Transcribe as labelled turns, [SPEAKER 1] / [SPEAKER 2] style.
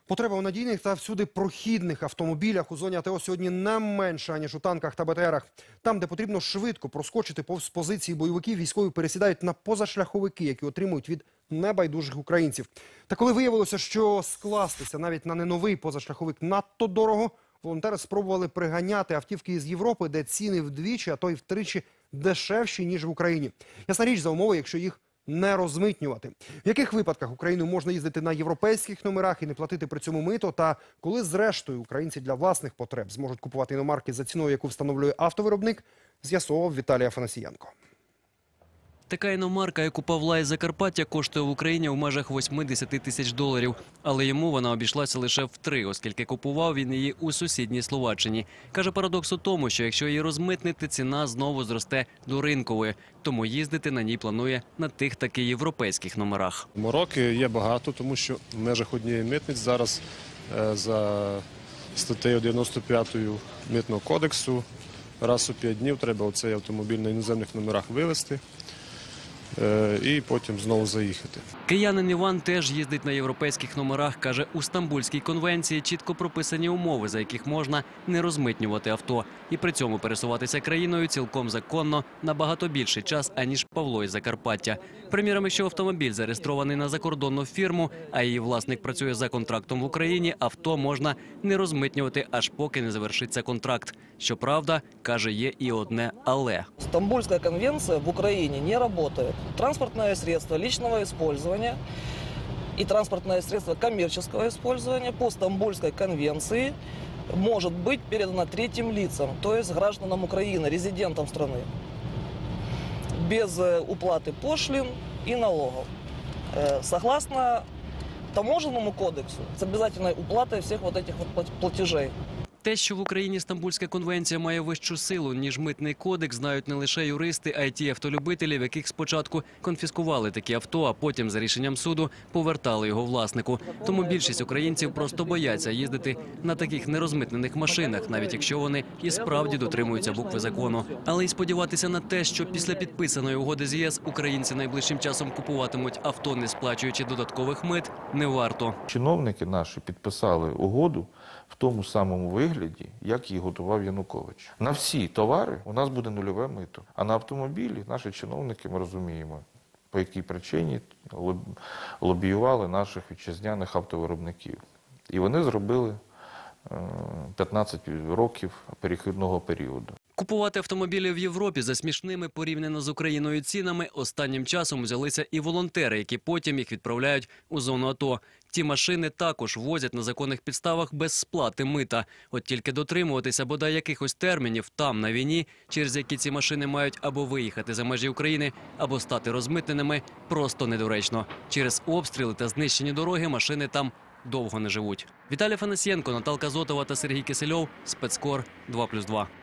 [SPEAKER 1] Потреба у надійних та всюди прохідних автомобілях у зоні АТО сьогодні не менша, ніж у танках та БТРах. Там, де потрібно швидко проскочити повз позиції бойовиків, військові пересідають на позашляховики, які отримують від небайдужих українців. Та коли виявилося, що скластися навіть на неновий позашляховик надто дорого, волонтери спробували приганяти автівки із Європи, де ціни вдвічі, а то й втричі дешевші, ніж в Україні. Ясна річ, за умови, якщо їх не розмитнювати. В яких випадках Україною можна їздити на європейських номерах і не платити при цьому мито? Та коли, зрештою, українці для власних потреб зможуть купувати іномарки за ціною, яку встановлює автовиробник, з'ясовував Віталій Афанасієнко.
[SPEAKER 2] Така іномарка, як у Павла із Закарпаття, коштує в Україні в межах 80 тисяч доларів. Але йому вона обійшлася лише втричі, оскільки купував він її у сусідній Словаччині. Каже, парадокс у тому, що якщо її розмитнити, ціна знову зросте до ринкової. Тому їздити на ній планує на тих таки європейських номерах.
[SPEAKER 3] Мороки є багато, тому що в межах однієї митниці зараз за статтею 95 Митного кодексу раз у 5 днів треба цей автомобіль на іноземних номерах вивезти і потім знову заїхати.
[SPEAKER 2] Киянин Іван теж їздить на європейських номерах. Каже, у Стамбульській конвенції чітко прописані умови, за яких можна не розмитнювати авто. І при цьому пересуватися країною цілком законно набагато більший час, аніж Павло із Закарпаття. Приміром, якщо автомобіль зареєстрований на закордонну фірму, а її власник працює за контрактом в Україні, авто можна не розмитнювати, аж поки не завершиться контракт. Щоправда, каже, є і одне «але».
[SPEAKER 4] Стамбульская конвенция в Украине не работает. Транспортное средство личного использования и транспортное средство коммерческого использования по Стамбульской конвенции может быть передано третьим лицам, то есть гражданам Украины, резидентам страны, без уплаты пошлин и налогов. Согласно таможенному кодексу, с обязательной уплатой всех вот этих вот платежей.
[SPEAKER 2] Те, що в Україні Стамбульська конвенція має вищу силу, ніж Митний кодекс, знають не лише юристи, а й ті автолюбителі, в яких спочатку конфіскували такі авто, а потім за рішенням суду повертали його власнику. Тому більшість українців просто бояться їздити на таких нерозмитнених машинах, навіть якщо вони і справді дотримуються букви закону. Але й сподіватися на те, що після підписаної угоди з ЄС українці найближчим часом купуватимуть авто, не сплачуючи додаткових мит, не варто.
[SPEAKER 5] Чиновники наші підписали угоду в тому самому вигляді, як її готував Янукович. На всі товари у нас буде нульове мито. А на автомобілі наші чиновники, ми розуміємо, по якій причині лобіювали наших вітчизняних автовиробників. І вони зробили 15 років перехідного періоду.
[SPEAKER 2] Купувати автомобілі в Європі за смішними порівняно з Україною цінами останнім часом взялися і волонтери, які потім їх відправляють у зону АТО. Ті машини також возять на законних підставах без сплати мита. От тільки дотримуватися бодай якихось термінів там, на війні, через які ці машини мають або виїхати за межі України, або стати розмитненими, просто недоречно. Через обстріли та знищені дороги машини там довго не живуть. Віталій Афанасієнко, Наталка Зотова та Сергій Кисельов. Спецкор 2+2.